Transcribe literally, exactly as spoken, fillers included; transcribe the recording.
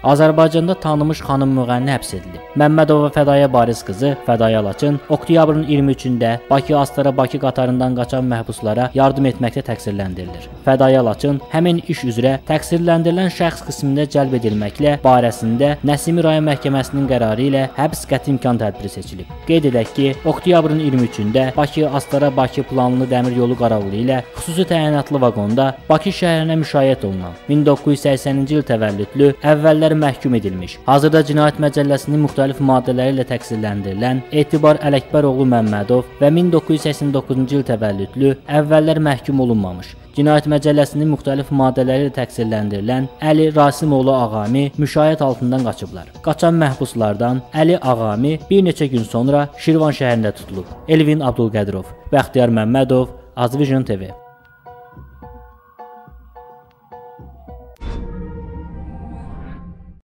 Azərbaycanda tanınmış xanım müğənni həbs edilib. Məmmədova Fədaya Baris qızı Fədaya Laçın oktyabrın iyirmi üçündə Bakı Astara Bakı qatarından qaçan məhbuslara yardım etməkdə təqsirləndirilir. Fədaya Laçın həmin iş üzrə təqsirləndirilən şəxs qismində cəlb edilməklə barəsində Nəsimi rayon məhkəməsinin qərarı ilə həbs qəti imkan tədbiri seçilib. Qeyd edək ki, oktyabrın iyirmi üçündə Bakı Astara Bakı planlı dəmir yolu qaravulu ilə xüsusi təyinatlı vaqonda Bakı şəhərinə müşayiət olunan min doqquz yüz səksəninci il təvəllüdlü əvvəllər məhkum edilmiş, hazırda Cinayət Məcəlləsinin müxtəlif maddələri ilə təqsirləndirilən Etibar Ələkbəroğlu Məmmədov və min doqquz yüz səksən doqquzuncu il təvəllüdlü əvvəllər məhkum olunmamış, Cinayət Məcəlləsinin müxtəlif maddələri ilə təqsirləndirilən Əli Rasimoğlu Ağami müşayiət altından qaçıblar. Qaçan məhbuslardan Əli Ağami bir neçə gün sonra Şirvan şəhərində tutulub. Elvin Abdulqədirov, Bəxtiyar Məmmədov, Azvision T V.